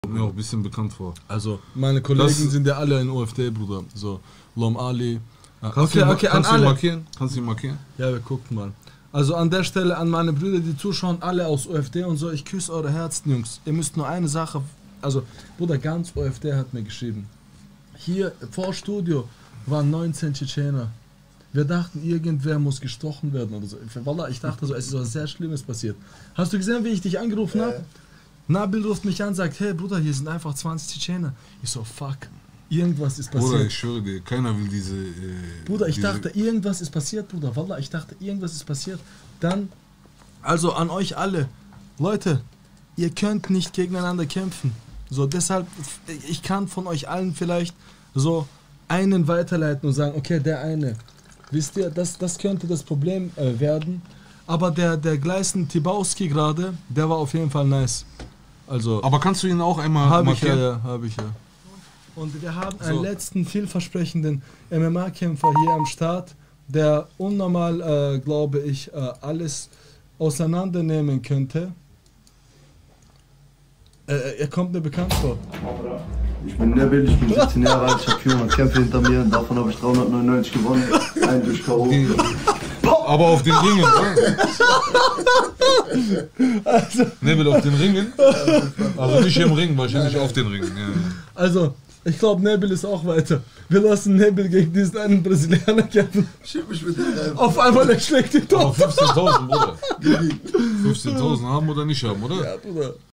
Kommt mir auch ein bisschen bekannt vor. Also, meine Kollegen sind ja alle in OFD, Bruder. So, Lom Ali. Kannst du ihn markieren? Kannst du ihn markieren? Ja, wir gucken mal. Also an der Stelle an meine Brüder, die zuschauen, alle aus OFD und so, ich küsse eure Herzen, Jungs. Ihr müsst nur eine Sache, also Bruder, ganz OFD hat mir geschrieben. Hier vor Studio waren 19 Tschetschener. Wir dachten, irgendwer muss gestochen werden oder so. Wallah, ich dachte so, es ist was sehr Schlimmes passiert. Hast du gesehen, wie ich dich angerufen habe? Nabil ruft mich an, sagt, hey Bruder, hier sind einfach 20 Tschetschener. Ich so, fuck, irgendwas ist passiert. Bruder, ich schwöre dir, keiner will diese... Bruder, ich dachte, irgendwas ist passiert, Bruder. Wallah, ich dachte, irgendwas ist passiert. Dann, also an euch alle, Leute, ihr könnt nicht gegeneinander kämpfen. So, deshalb, ich kann von euch allen vielleicht so einen weiterleiten und sagen, okay, der eine. Wisst ihr, das könnte das Problem werden. Aber der Gleisen Tibauski gerade, der war auf jeden Fall nice. Also, aber kannst du ihn auch einmal markieren? Ja, habe ich ja. Und wir haben einen letzten vielversprechenden MMA-Kämpfer hier am Start, der unnormal, glaube ich, alles auseinandernehmen könnte. Er kommt mir bekannt vor. Ich bin Nabil, ich bin 17 Jahre alt, ich habe 400 Kämpfe hinter mir, davon habe ich 399 gewonnen, einen durch K.O. Aber auf den Ringen, also, Nabil auf den Ringen? Also nicht im Ring, wahrscheinlich auf den Ringen. Ja. Also, ich glaube, Nabil ist auch weiter. Wir lassen Nabil gegen diesen einen Brasilianer kämpfen. Schieb mich mit dem rein. Auf einmal, er schlägt den Tod. 15.000, Bruder. 15.000 haben oder nicht haben, oder? Ja, Bruder.